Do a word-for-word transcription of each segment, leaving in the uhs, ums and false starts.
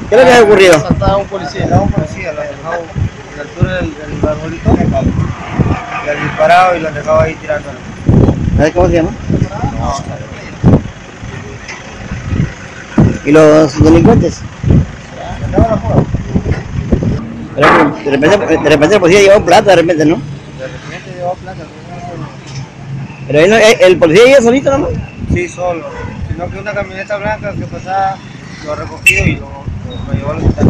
¿Qué es lo que ha ocurrido? Asaltaba a un policía. A un policía, lo han dejado en la altura del, del arbolito. Le han disparado y lo han dejado ahí tirándolo. ¿Sabes cómo se llama? ¿Y los delincuentes? Pero de repente, de repente el policía llevó plata, de repente, ¿no? De repente llevó plata. Pero él, el, el policía iba solito, ¿no? Sí, solo. Sino que una camioneta blanca que pasaba lo ha recogido y lo, lo, lo llevó al hospital.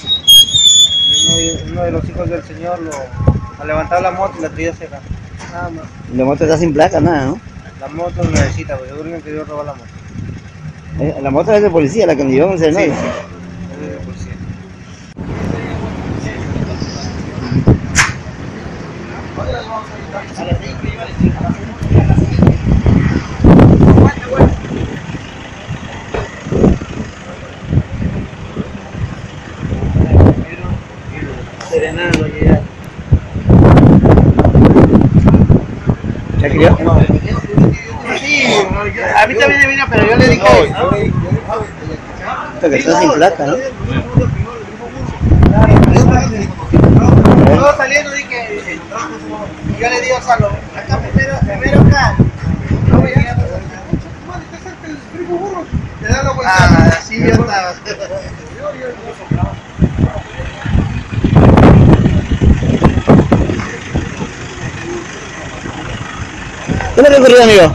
Uno, uno de los hijos del señor lo ha levantado la moto y la traía cerca. Nada más. Y la moto está sin placa, nada, ¿no? La moto necesita, porque seguro que quería robar la moto. Eh, La moto es de policía, la que nos llevamos en Sí, el sí. Es de policía. Serenando ya. ¿Ya crió? No. Sí, a mí también me vino, pero yo le dije. Esto que está sin placa, ¿no? Yo saliendo dije, yo le digo a Carlos, acá primero, primero acá. No me llega. Te da la vuelta. Ah, así yo estaba. ¿Qué es lo que ocurrió, amigo?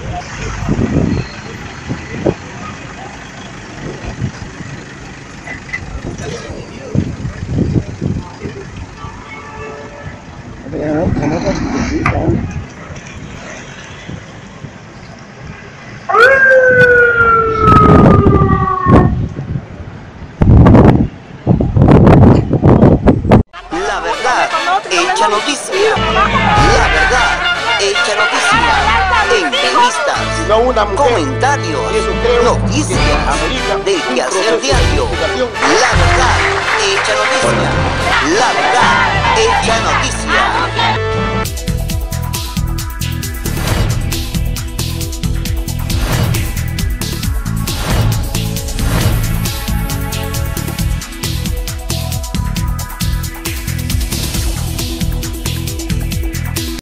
La verdad, hecha noticia. La verdad, hecha noticia. Entrevistas, comentarios, noticias, de Quehacer Diario. La verdad, hecha noticia. La verdad, hecha noticia.